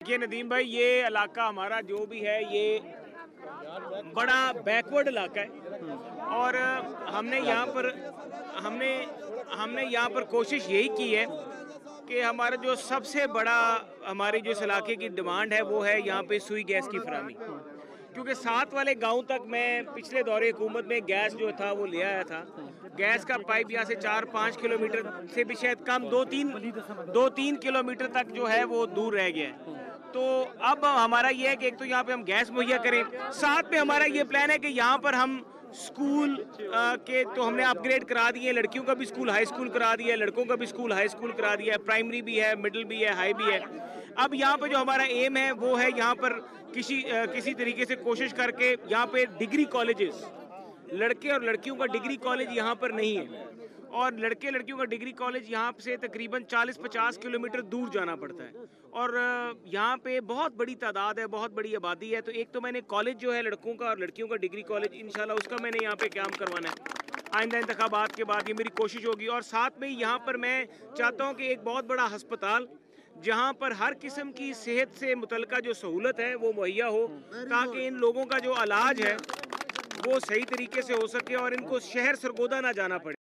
देखिए नदीम भाई, ये इलाका हमारा जो भी है ये बड़ा बैकवर्ड इलाका है और हमने हमने यहाँ पर कोशिश यही की है कि हमारा जो सबसे बड़ा हमारी जो इस इलाके की डिमांड है वो है यहाँ पे सुई गैस की फराहमी। क्योंकि साथ वाले गांव तक मैं पिछले दौरे हुकूमत में गैस जो था वो ले आया था। गैस का पाइप यहाँ से 4-5 किलोमीटर से भी शायद कम 2-3 किलोमीटर तक जो है वो दूर रह गया है। तो अब हमारा ये है कि एक तो यहाँ पे हम गैस मुहैया करें, साथ में हमारा ये प्लान है कि यहाँ पर हम स्कूल के तो हमने अपग्रेड करा दिए, लड़कियों का भी स्कूल हाई स्कूल करा दिया है, लड़कों का भी स्कूल हाई स्कूल करा दिया है, प्राइमरी भी है, मिडिल भी है, हाई भी है। अब यहाँ पे जो हमारा एम है वो है यहाँ पर किसी तरीके से कोशिश करके यहाँ पे डिग्री कॉलेजेस, लड़के और लड़कियों का डिग्री कॉलेज यहाँ पर नहीं है और लड़के लड़कियों का डिग्री कॉलेज यहाँ से तकरीबन 40-50 किलोमीटर दूर जाना पड़ता है और यहाँ पे बहुत बड़ी तादाद है, बहुत बड़ी आबादी है। तो एक तो मैंने कॉलेज जो है लड़कों का और लड़कियों का डिग्री कॉलेज इंशाल्लाह उसका मैंने यहाँ पे क़याम करवाना है आइंदा इंतखाबात के बाद, ये मेरी कोशिश होगी। और साथ में यहाँ पर मैं चाहता हूँ कि एक बहुत बड़ा अस्पताल जहाँ पर हर किस्म की सेहत से मुतल्लिका जो सहूलत है वो मुहैया हो, ताकि इन लोगों का जो इलाज है वो सही तरीके से हो सके और इनको शहर सरगोदा ना जाना पड़े।